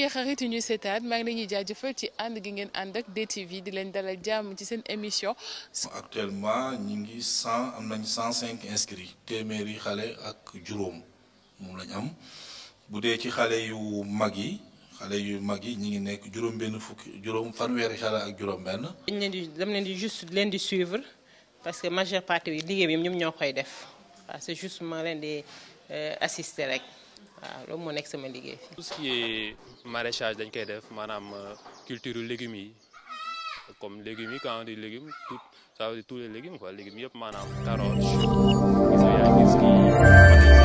mbokk yi xarit yi ñuy seetaan maa ngi leen di jaajëfal ci ànd gi ngeen ànd ak DTV di leen dalal jàmm ci seen émission. actuellement ñi ngi am nañ 105 inscrits téeméeri xale ak juróom moom lañ am bu dee ci xale yu mag yi ñi ngi nekk juróom fanweeri xale ak juróom benn. dam leen di juste leen di suivre parce que majeure partie bi liggéey bi ñoom ñoo koy def waaw c'est justement leen di assister rek. waaw loolu moo nekk sama liggéey. tout ce qui est maraîchage dañ koy def maanaam culture légumes yi comme légumes yi quand on dit légumes tout ça veut dire tous les légumes quoi légumes yëpp maanaam carotte yaa gis kii